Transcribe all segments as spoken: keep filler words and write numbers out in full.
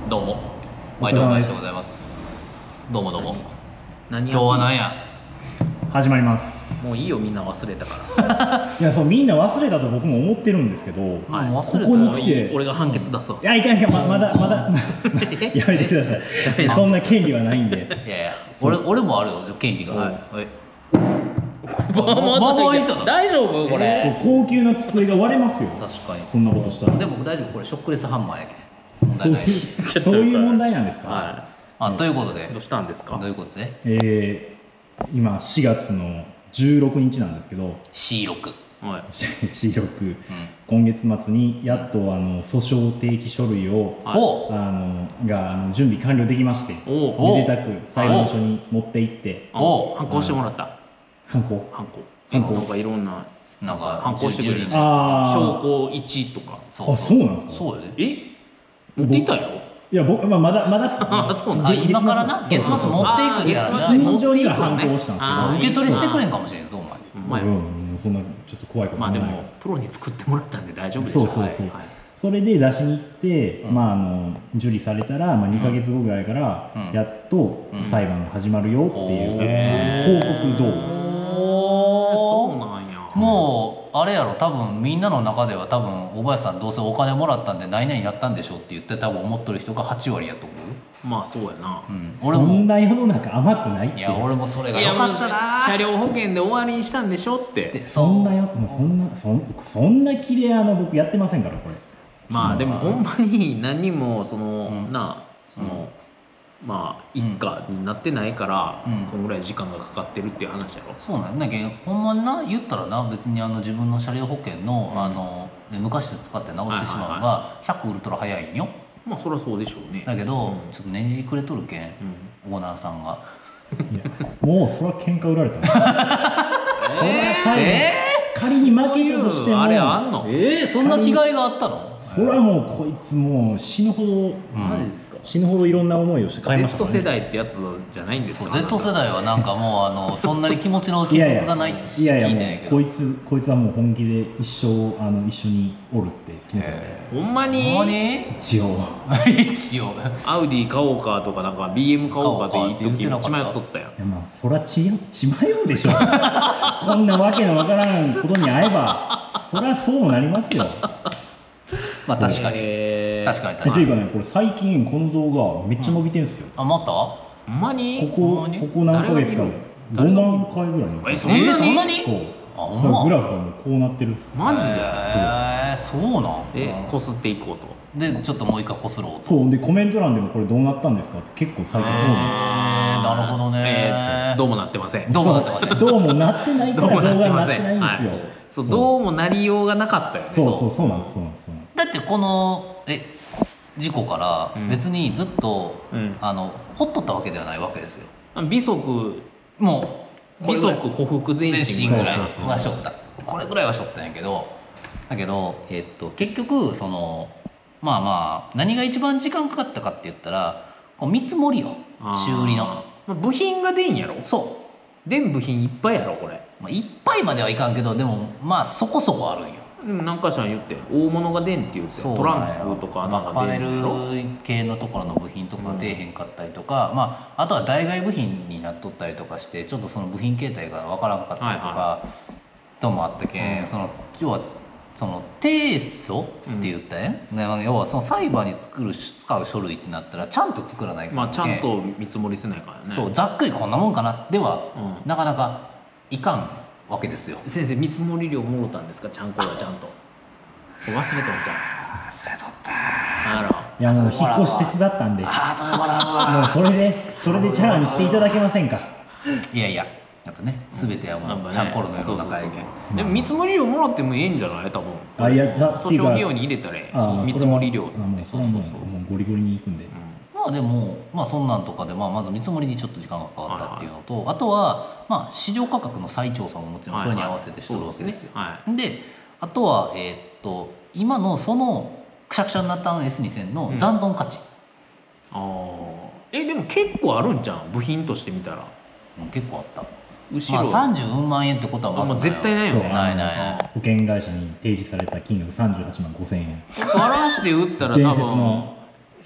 どうも毎度お話でございます。どうもどうも。 何今日は何や。 始まります。 もういいよ、みんな忘れたからいや、そうみんな忘れたと僕も思ってるんですけど、 はい、 ここに来て俺が判決出そう。 いや、いかんいかん、ままだまだやめてください。そんな権利はないんで。 いやいや、俺俺もあるよ、権利が。はい。 まあまあいた。大丈夫これ？ 高級な机が割れますよ。 確かに。 そんなことしたら。 でも大丈夫、これショックレスハンマーやけん。 そういうそういう問題なんですか。 はい。 あ、ということで。 どうしたんですか？ どういうことで？ ええ、今しがつのじゅうろくにちなんですけど。 シーろく。 はい。 シーろく。今月末にやっとあの訴訟提起書類をあのがあの準備完了できまして、めでたく裁判所に持って行って、 反抗してもらった。 反抗。 反抗。 反抗。 なんかいろんな。 なんか反抗してくれる。 ああ。 証拠いちとか。 あ、そうなんですか。 そうよね。 え？持っていたよ。 いや、僕、まあ、まだ、まだ、 今からな、月末持っていくんじゃない。 月末上には反抗したんですけど、受け取りしてくれんかもしれんぞ、お前。 うん、そんな、ちょっと怖いことまあ、でも、プロに作ってもらったんで、大丈夫です。 そうそうそう。それで出しに行って、まあ、あの、受理されたら、まあ、にかげつごぐらいから、やっと裁判が始まるよっていう報告動画。 そうなんや。 もうあれやろ、多分みんなの中では多分大林さんどうせお金もらったんで何々やったんでしょって言って多分思ってる人がはちわりやと思う。 まあそうやな。 うん、俺もそんな世の中甘くないって。 いや俺もそれがよかったな。 車両保険で終わりにしたんでしょって。 そんなよ、もうそんなそんそんな切れあの僕やってませんからこれ。 まあでもほんまに何にもその、うん、なその。うんまあ一家になってないから、うん、このぐらい時間がかかってるっていう話やろ。 そうなんだけど、ほんまにな言ったらな、別にあの自分の車両保険の、うん、あの昔で使って直してしまうのがひゃくウルトラ早いんよ。 まあそりゃそうでしょうね。 だけど、うん、ちょっと念じてくれとるけん、うん、オーナーさんがいやもうそれは喧嘩売られたの。それは最後、えー、仮に負けたとしてもあれあんの？ えー、そんな気概があったの？ それはもうこいつもう死ぬほど、 マジですか？ 死ぬほどいろんな思いをして買いましたからね。 Z 世代ってやつじゃないんですか？ Z 世代はなんかもうあのそんなに気持ちの起伏がないって聞いてんやけど、 いやいやもうこいつこいつはもう本気で一生あの一緒におるって決めたんで。 ほんまに？ ほんまに？ 一応一応アウディ買おうかとかなんか ビーエム 買おうかって言って時血迷っとったやん。 いやまあそら血血迷うでしょ。こんなわけのわからんことに会えばそりゃそうなりますよ。 まあ確かに確かに確かに。 というかね、これ最近この動画めっちゃ伸びてんすよ。 あ、また？ ほんまに？ ここここ何ヶ月かごまんかいぐらいに。 え、そんなに？ そう。あ、グラフがもうこうなってるっす。 マジで？ え、そうなん？ え、こすっていこうと。 でちょっともう一回こすろうと。 そうでコメント欄でもこれどうなったんですかって結構最近多いんですよ。 なるほどね。 どうもなってません。 どうもなってません。 どうもなってないから動画になってないんですよ。 そう、どうもなりようがなかったよね。 そうそうそうなんですそうなんです。 だってこのえ事故から別にずっと、うん、あのほっとったわけではないわけですよ。 微速もう微速歩幅前進ぐらいはしょった。これぐらいはしょったんやけど、だけどえっと結局そのまあまあ何が一番時間かかったかって言ったら見積もりよ、修理の。 部品が出んやろ。 そう。 電部品いっぱいやろこれ。 まあ、いっぱいまではいかんけどでもまあそこそこあるんよ。 でも何かしら言って大物が出んって言ってトランクとかなんかパネル系のところの部品とか出えへんかったりとか、うん、まああとは代替部品になっとったりとかしてちょっとその部品形態が分からんかったりとか、はいはい、ともあったけん、うん、その要はその提訴って言ったやん、うん、要はその裁判に作る使う書類ってなったらちゃんと作らないから、 まあちゃんと見積もりせないからね。 そうざっくりこんなもんかなでは、うん、なかなかいかんわけですよ。 先生見積もり料もろたんですか？ちゃんこはちゃんと忘れとんじゃん。 忘れとった。 あらいやもう引っ越し手伝ったんでもうそれでそれでチャラにしていただけませんか？ いやいややっぱね全てはもうちゃんころの世の中やけん。 でも見積もり料もらってもええんじゃない？多分あいや訴訟費用に入れたら見積もり料ってそれはもうゴリゴリにいくんで。 まあでも、まあ、そんなんとかで、まあ、まず見積もりにちょっと時間がかかったっていうのと、はいはい、あとは、まあ、市場価格の再調査ももちろんそれに合わせてしてるわけですよ。はいはい、で、ねはい、あとは、えー、っと今のそのくしゃくしゃになった エスにせん の残存価値、 うん、あえでも結構あるんじゃん部品として見たら。 うん、結構あった。 後ろ、 まあ、さんじゅうまんえんってことはまず絶対ないよね。 ないない保険会社に提示された金額さんじゅうはちまんごせんえんバランスで売ったら多分伝説の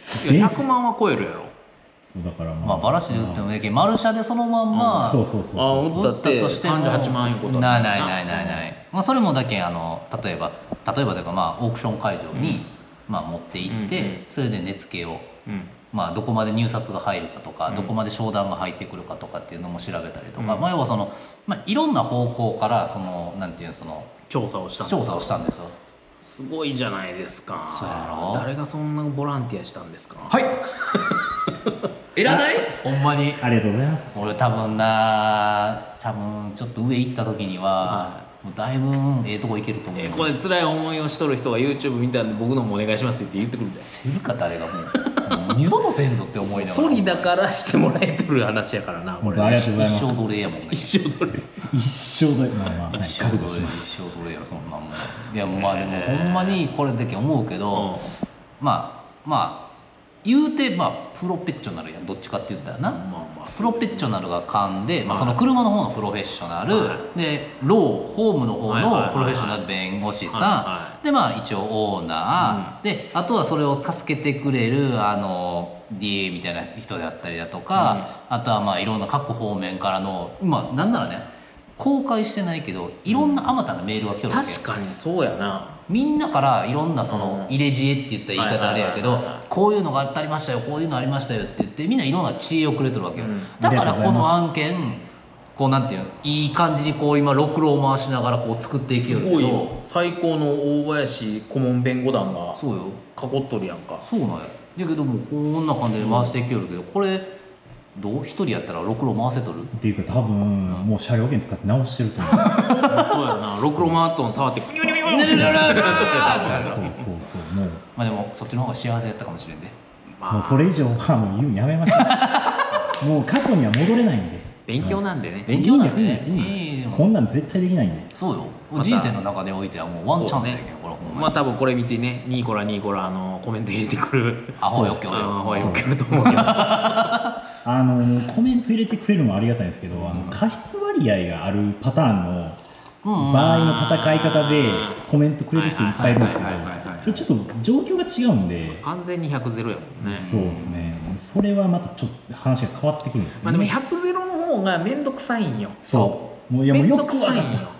ひゃくまんは超えるやろ。 そうだからまあバラシで売ってもいいけどマルシャでそのまんまそうそうそうあそう売ったってさんじゅうはちまん円ことないないないないない、まあ、それもだけあの例えば例えばというかまあオークション会場にまあ持って行ってそれで値付けをまあどこまで入札が入るかとかどこまで商談が入ってくるかとかっていうのも調べたりとかまあ要はそのまあいろんな方向からそのなんていうその調査をした調査をしたんですよ。 すごいじゃないですか。 そうやろ。 誰がそんなボランティアしたんですか。 はいいらないほんまにありがとうございます。 俺多分な多分ちょっと上行った時には、はい、もうだいぶええとこ行けると思う、 えー、これ辛い思いをしとる人が YouTube 見たんで僕のもお願いしますって言ってくるんだよ。 せるか誰がもうもう二度とせんぞって思いながらソリだからしてもらえとる話やからなこれ。 ありがとうございます。 一生奴隷やもんね。 一生奴隷一生奴隷まあまあ、はい、 一生奴隷一生奴隷やそんなもん。いやまあでもほんまにこれだけ思うけど、うん、まあまあ言うてまあプロフェッショナルやんどっちかって言ったらな、まあまあ、プロフェッショナルが勘で、まあ、その車の方のプロフェッショナル、はい、でローホームの方のプロフェッショナル弁護士さん、はいはい、でまあ一応オーナー、うん、であとはそれを助けてくれるあの ディーエー みたいな人であったりだとか、うん、あとはまあいろんな各方面からのまあなんならね公開してないけどいろんなあまたなメールが来るわけ、 うん、確かにそうやな。 みんなからいろんなその入れ知恵って言ったら言い方あれやけどこういうのがありましたよこういうのありましたよって言ってみんないろんな知恵をくれてるわけよ、うん、だからこの案件こうなんていうのいい感じにこう今ろくろを回しながらこう作っていけるけどすごいよ最高の大林顧問弁護団がそうよ囲っとるやんか。 そうなんやだけどもこんな感じで回していけるけど、うん、これどう一人やったらろくろ回せとるっていうか多分、うん、もう車両券使って直してると思うそうやなろくろ回っとん触ってクニュニュニュニュニュニュニュそうそうそうもうまあでもそっちの方が幸せやったかもしれんで、 まあ、もうそれ以上はもう言うのやめましょうもう過去には戻れないんで勉強なんでね、 勉強なんでねこんなん絶対できないんでそうよ、ま、人生の中でおいてはもうワンチャンスやけん、ね、これほんまにまあ多分これ見てねニーコラニーコラあのコメント入れてくるアホよっけおるよアホよっけおると思うけどあのコメント入れてくれるのもありがたいんですけど、うん、あの過失割合があるパターンの場合の戦い方でコメントくれる人いっぱいいるんですけどそれちょっと状況が違うんで完全にひゃくゼロやもんね。 そうですねそれはまたちょっと話が変わってくるんですね、 まあ、でもひゃくゼロの方が面倒くさいんよ。 そうもういやもうよく分かった、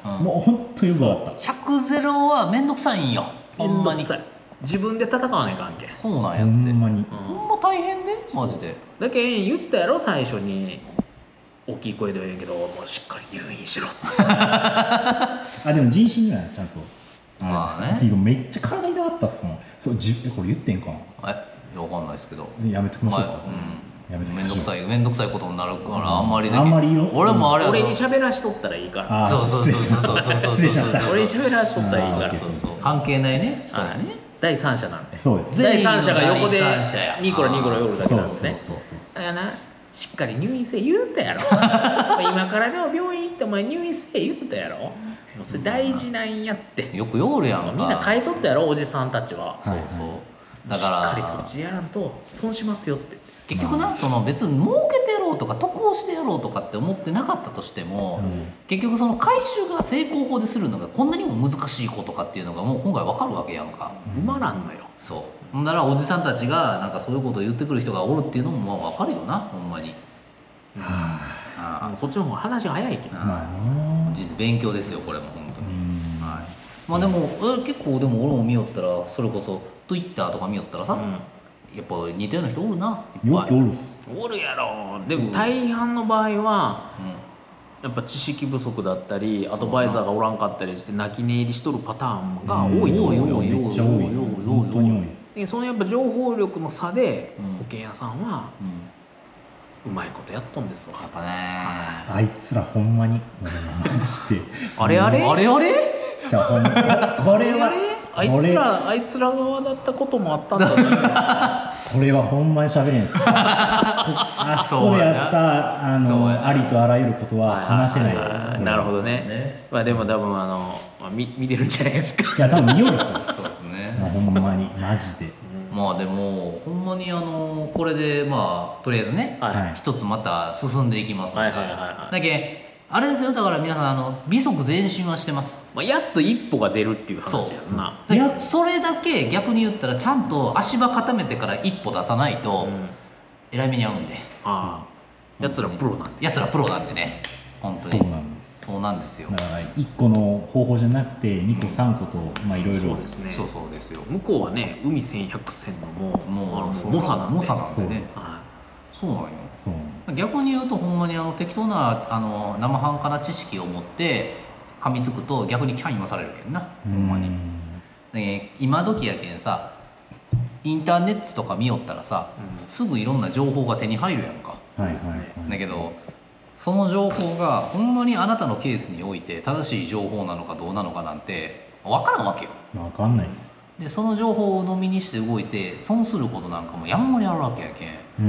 うん、もう本当よく分かった。 ひゃくゼロは面倒くさいんよほんまに自分で戦わないかんけん。 そうなんやってほんまに、うん、 ほんま大変でマジでだけん言ったやろ最初に大きい声では言うけどもうしっかり入院しろあでも人身にはちゃんとあれですか、 まあね、 っていうかめっちゃ体痛かったっすもん。そうじこれ言ってんかなえいやわかんないですけどやめときましょうか、 うん、やめときましょう。めんどくさいめんどくさいことになるから、うん、あんまりであんまり俺もあれ俺に喋らしとったらいいから。 あ失礼しました失礼しました俺に喋らしとったらいいからそうそう関係ないね人やね第三者なんてそうです第三者が横でニコラニコラ夜だけなんですね。 そうそうそうだからなしっかり入院せ言うたやろ今からでも病院行ってお前入院せ言うたやろもうそれ大事なんやってよくよるやんかみんな買い取ったやろおじさんたちは。 そうそうだからしっかりそっちやらんと損しますよって結局なその別に儲けてやろうとか得をしてやろうとかって思ってなかったとしても、うん、結局その回収が成功法でするのがこんなにも難しいことかっていうのがもう今回わかるわけやんか。 埋まらんのよ。 そうだからおじさんたちがなんかそういうことを言ってくる人がおるっていうのもまあわかるよなほんまに。 はあ、そっちの方が話が早いけどな、 まあね、 実勉強ですよこれも本当に、はい、まあでも結構でも俺も見よったらそれこそ Twitter とか見よったらさ、うん、やっぱ似たような人おるな。 よくおるおるやろ。でも大半の場合は、うん、やっぱ知識不足だったりアドバイザーがおらんかったりして泣き寝入りしとるパターンが多いのよ。 めっちゃ多いです本当に多いです。 でそのやっぱ情報力の差で、うん、保険屋さんは、うんうまいことやっとんですわやっぱね。 あいつらほんまにマジであれあれあれあれじゃあほんまこれはあいつらあいつら側だったこともあったんじゃないですかこれはほんまに喋れんすあそこでやったあのありとあらゆることは話せないです。 なるほどね、ねまあ、でも多分あの、まあ、見, 見てるんじゃないですか。 いや多分見よるっすよそうですね、 まあ、ほんまにマジでまあでもほんまにあのこれでまあとりあえずね、はい、一つまた進んでいきますので、だけあれですよだから皆さんあの美足前進はしてます。 まあ、やっと一歩が出るっていう話やんな。 いやそれだけ逆に言ったらちゃんと足場固めてから一歩出さないと、うん、えらい目に遭うんで。 ああ、やつらプロなんで。 やつらプロなんでね。本当にそうなんです。 そうなんですよ。 だからいっこの方法じゃなくてにこさんことまあいろいろ。 そうですね。 そうそうですよ。 向こうはね海千百選のもうもう猛者なんで。 猛者なんでね。そうなんよ。そう逆に言うとほんまにあの適当なあの生半可な知識を持って噛みつくと逆にキャン言わされるけんな。ほんまに。ね、今時やけんさインターネットとか見よったらさ、うん、すぐいろんな情報が手に入るやんか。 はいはいはい、 だけどその情報がほんまにあなたのケースにおいて正しい情報なのかどうなのかなんて分からんわけよ。 分かんないです。 でその情報を鵜呑みにして動いて損することなんかも山盛りあるわけやけん。 うん、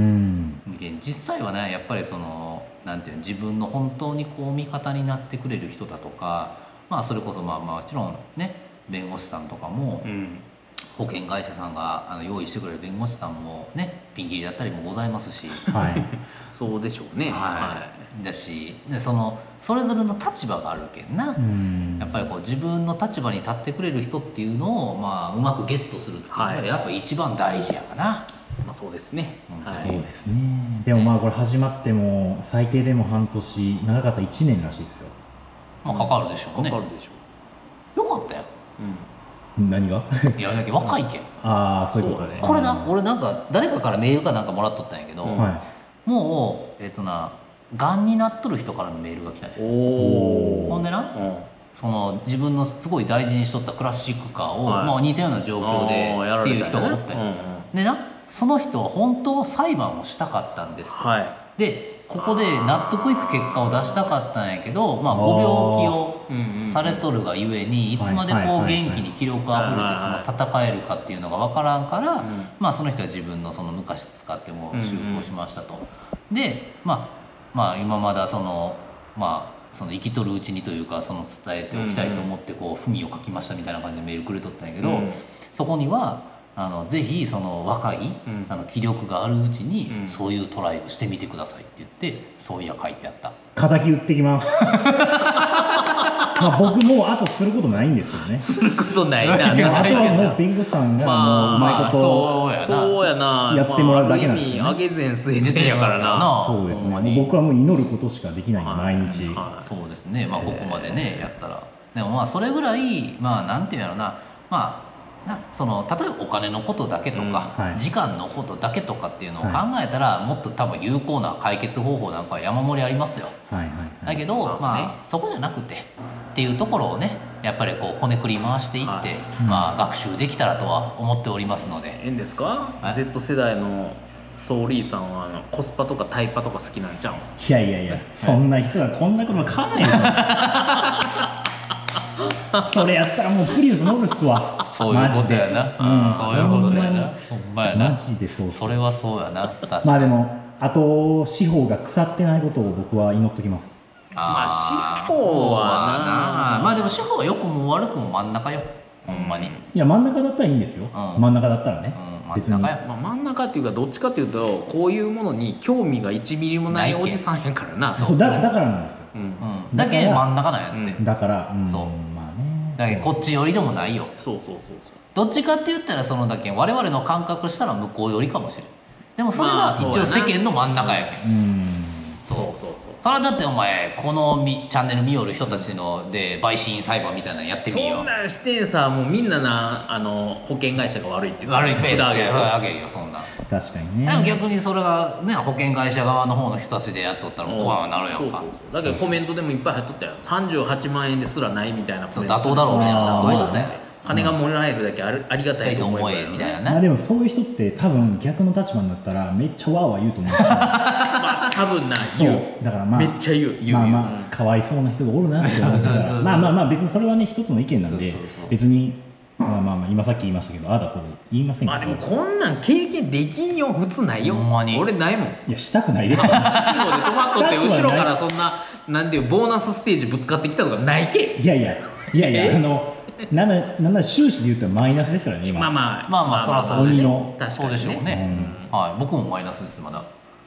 実際はねやっぱりそのなんていうの自分の本当にこう味方になってくれる人だとか、まあそれこそまあまあもちろんね弁護士さんとかも、うん、保険会社さんがあの用意してくれる弁護士さんもねピンキリだったりもございますし、 はい、そうでしょうね。 はい、はい、だしでそのそれぞれの立場があるけんな。うんやっぱりこう自分の立場に立ってくれる人っていうのを、まあ、うまくゲットするっていうのがやっぱ一番大事やかな。はいまあそうですね、 はい、そうですね。でもまあこれ始まっても最低でも半年長かったいちねんらしいですよ。 まあかかるでしょうね。 かかるでしょう。よかったよ。 うん。何が？ いやだけど若いけん。 ああそういうことね。 これな俺なんか誰かからメールかなんかもらっとったんやけど、うんはい、もうえっとながんになっとる人からのメールが来たんや。おお。ほんでな。うんその自分のすごい大事にしとったクラシックカーを、はいまあ、似たような状況でっていう人がおったよ、ねうんうん、でなその人は本当は裁判をしたかったんですと、はい、でここで納得いく結果を出したかったんやけど、まあ、ご病気をされとるがゆえにいつまでこう元気に気力あふれてその戦えるかっていうのが分からんから、まあ、その人は自分のその昔使ってもう修復をしましたと。で、まあ、まあ今まだそのまあその生きとるうちにというかその伝えておきたいと思ってこう文を書きましたみたいな感じでメールくれとったんやけど、うん、そこにはあのぜひその若い、うん、あの気力があるうちにそういうトライをしてみてくださいって言ってそういや書いてあった。 敵打ってきますまあ僕もうあとすることないんですけどね。 することないな。 あとはもう弁護士さんがもううまいことそうやなやってもらうだけなんですよね。 あげぜんすいぜんやからな。 そうですね。もう僕はもう祈ることしかできないんで毎日。 そうですね。まあここまでねやったらでもまあそれぐらいまあなんていうのなまあなその例えばお金のことだけとか、うんはい、時間のことだけとかっていうのを考えたら、はい、もっと多分有効な解決方法なんかは山盛りありますよ。はいはいはい、だけど、まあ、まあね、そこじゃなくてっていうところをねやっぱりこうこねくり回していって、はいまあ、学習できたらとは思っておりますので。 いいんですか、はい、Z 世代のソーリーさんはあのコスパとかタイパとか好きなんちゃうの？ いやいやいや、そんな人がこんなこと買わないでしょそれやったらもうプリウス乗るっすわ。 そういうことやな、うん、そういうことやな、ほんまやな、 マジでそうっす。 それはそうやな。確かに。 まあでもあと司法が腐ってないことを僕は祈っときます。 まあ司法はな、 まあでも司法は良くも悪くも真ん中よ、ほんまに。 いや真ん中だったらいいんですよ、うん、真ん中だったらね、 うん、別に、まあ、真ん中っていうかどっちかっていうとこういうものに興味がいちミリもないおじさんやからな。 そうだだからなんですよ、 うんうん、だけ真ん中なんやって、 うん、だから、うん、 そうまあねだけこっち寄りでもないよ。 そうそうそうそう。 どっちかって言ったらそのだけ我々の感覚したら向こう寄りかもしれん。でもそれが一応世間の真ん中やけん、まあ、うんそうそうそう。それだってお前このみチャンネル見よる人たちので陪審員裁判みたいなのやってみよう。 そんなんしてさもうみんななあの保険会社が悪いって悪いペースであげるよそんな。 確かにね。 でも逆にそれがね保険会社側の方の人たちでやっとったらもう怖くなるやんか。そうそうそう。だけどコメントでもいっぱい入っとったよ。さんじゅうはちまんえんですらないみたいなコメント。 妥当だろうね。 入っとったよ。金がもらえるだけあるありがたいと思えみたいなね。 まあでもそういう人って多分逆の立場になったらめっちゃワーワー言うと思うんですよ。 まあ多分な言う。 だからまあめっちゃ言う。 まあまあかわいそうな人がおるなって思うから。まあまあまあ別にそれはね一つの意見なんで別にまあまあまあ今さっき言いましたけどあだこで言いませんけど。 まあでもこんなん経験できんよ普通ないよ。俺ないもん。 いやしたくないですから。 トマトって後ろからそんななんていうボーナスステージぶつかってきたとかないけ。 いやいやいやいやあの。なんななんなら収支で言うとマイナスですからね今。 まあまあまあまあそらそうでしょう。そうでしょうね。はい僕もマイナスですまだ。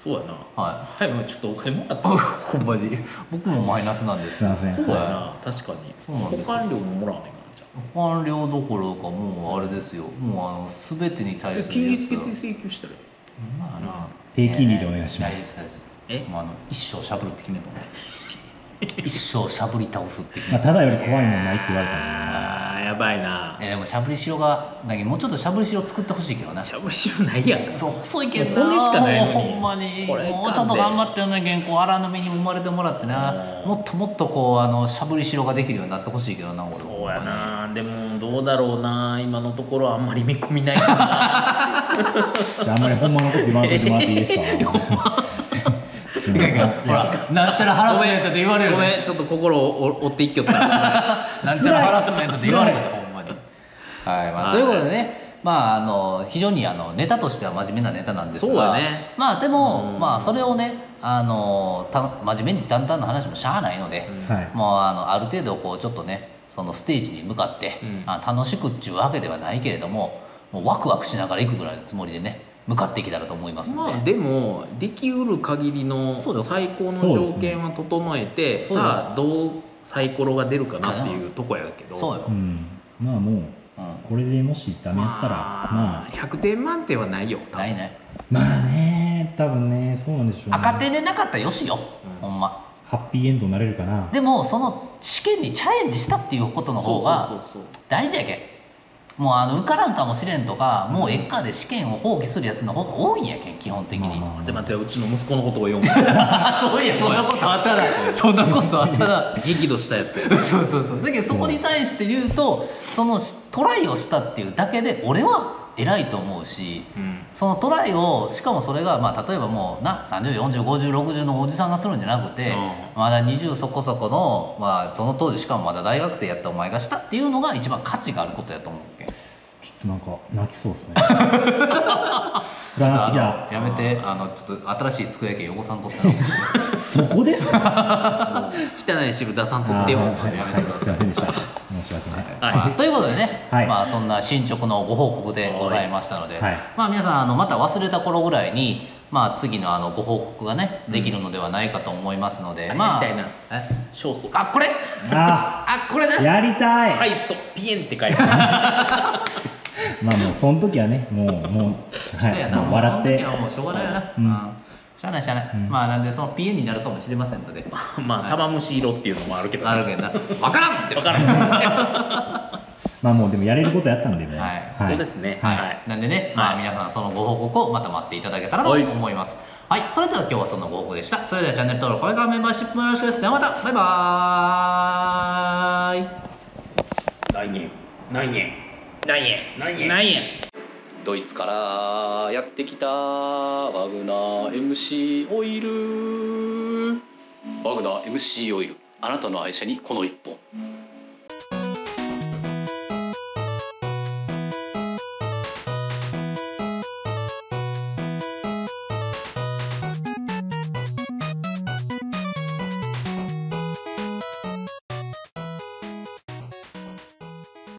そうやな。 ははい、もうちょっとお金もらった。 いほんまに僕もマイナスなんですすいません。 そうやはな、確かに。 そうなんですよ保管料ももらわないかな、じゃ保管料どころかもうあれですよ、もうあの全てにあ。 対する金利やつがつけて請求したら。 まあな低金利でお願いしますえもうあの一生しゃぶるって決めとんね一生しゃぶり倒すって決い。まあ、 めとんただより怖いもんないって言われたので、 ああ、やばいな。 えでもしゃぶりしろがだけどもうちょっとしゃぶりしろ作ってほしいけどなしゃぶりしろないやん。 そう細いけどな骨しかないのにもうほんまにこれもうちょっと頑張ってよね原稿荒波にも生まれてもらってなうんもっともっとこうあのしゃぶりしろができるようになってほしいけどな俺そうやな。でもどうだろうな。今のところあんまり見込みないかな。 じゃああんまりほんまのこと言わんといてもらっていいですか。すみません。いほらなんちゃらハラスメントって言われるごめん、ちょっと心を折っていっきよった。 なんちゃらハラスメントって言われるほんまにはい、まあ、 はいということでねまああの非常にあのネタとしては真面目なネタなんですがそうだねまあでも、 うんまあそれをねあのた真面目に淡々な話もしゃあないので、 うんはい。 もうあのある程度こうちょっとねそのステージに向かって、 うんあ楽しくっちゅうわけではないけれどももうワクワクしながら行くぐらいのつもりでね向かっていけたらと思いますので、 まあでもできうる限りのそうだよ最高のそうですね条件は整えて、 そうだよさあどうサイコロが出るかなっていうとこやけど、 そうよ、 うん。まあもううん、 これでもしダメやったら、 まあまあひゃくてん満点はないよ。多分ないないまあね、多分ね、そうなんでしょうね。 赤点でなかったらよしよ、 うんほんまハッピーエンドになれるかな。 でもその試験にチャレンジしたっていうことの方がそうそうそう大事やけんもうあの受からんかもしれんとか、もうえっかで試験を放棄するやつの方が多いんやけん基本的に、 まあまあそう。で待って、うちの息子のことを読む。 そういやそんなことあったらそんなことあったら激怒したやつや。 そうそうそうだけどそこに対して言うとそのトライをしたっていうだけで俺は偉いと思うしうんそのトライをしかもそれがまあ例えばもうなさんじゅう、よんじゅう、ごじゅう、ろくじゅうのおじさんがするんじゃなくて、 うんまだにじゅうそこそこの、まあ、その当時しかもまだ大学生やったお前がしたっていうのが一番価値があることやと思うけんちょっとなんか泣きそうですね。連なってきた。 あのやめてあのちょっと新しい机やけん汚さんとったらそこですか。 汚い汁出さんとあーってよ。 はいはいはい、すいませんでした。申し訳ない。 はいまあ、ということでね、 はいまあ、そんな進捗のご報告でございましたので、 はいまあ、皆さんあのまた忘れた頃ぐらいに、まあ、次のあのご報告がねできるのではないかと思いますので、 あまあやりたいなえ勝訴。 あこれああこれねあ、やりたい。 はい、そうピエンって書いてあまあもうその時はね、もうもうはい、 そうやなもう笑ってもうその時。はもうしょうがないよな、 うんうんしゃあないしゃあない、 うんまあなんでそのピエンになるかもしれませんのでる。まあ玉虫色っていうのもあるけど。 あるけどな分からんってわからん。 まあもうでもやれることやったんでもう。 はいそうですね。 はい、 はい。 なんでね、まあはい皆さんそのご報告をまた待っていただけたらと思います。はい、それでは今日はそのご報告でした。それではチャンネル登録、これからメンバーシップもよろしくです。ではまた、バイバーイ。 何円何円何円何円何円ドイツからやってきたワグナー エムシー オイル。ワグナー エムシー オイル、あなたの愛車にこの一本。